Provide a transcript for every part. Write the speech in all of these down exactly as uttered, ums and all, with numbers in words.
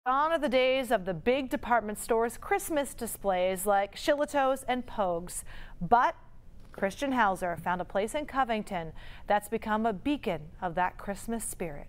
Gone are the days of the big department stores' Christmas displays like Shillitoes and Pogues. But Christian Hauser found a place in Covington that's become a beacon of that Christmas spirit.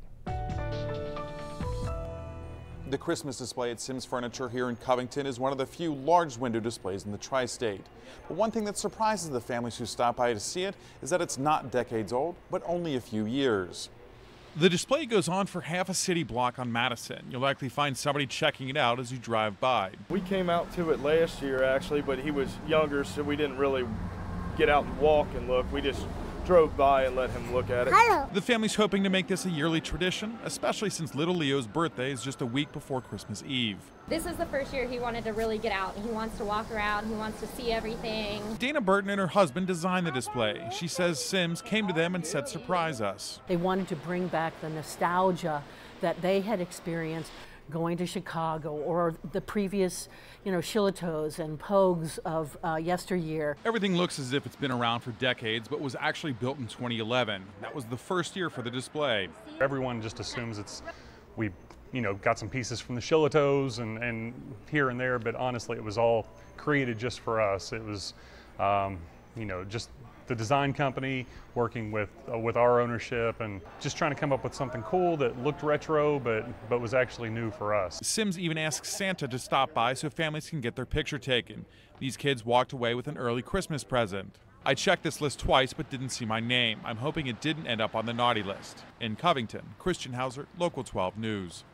The Christmas display at Sims Furniture here in Covington is one of the few large window displays in the tri-state. But one thing that surprises the families who stop by to see it is that it's not decades old, but only a few years. The display goes on for half a city block on Madison. You'll likely find somebody checking it out as you drive by. We came out to it last year actually, but he was younger, so we didn't really get out and walk and look. We just drove by and let him look at it. Hello. The family's hoping to make this a yearly tradition, especially since little Leo's birthday is just a week before Christmas Eve. This is the first year he wanted to really get out. He wants to walk around, he wants to see everything. Dana Burton and her husband designed the display. She says Sims came to them and said, "Surprise us." They wanted to bring back the nostalgia that they had experienced going to Chicago or the previous, you know, Shillitoes and Pogues of uh, yesteryear. Everything looks as if it's been around for decades, but was actually built in twenty eleven. That was the first year for the display. Everyone just assumes it's, we, you know, got some pieces from the Shillitoes and, and here and there, but honestly, it was all created just for us. It was, um, you know, just the design company working with uh, with our ownership and just trying to come up with something cool that looked retro but but was actually new for us. Sims even asked Santa to stop by so families can get their picture taken. These kids walked away with an early Christmas present. I checked this list twice but didn't see my name. I'm hoping it didn't end up on the naughty list. In Covington, Christian Hauser, Local twelve News.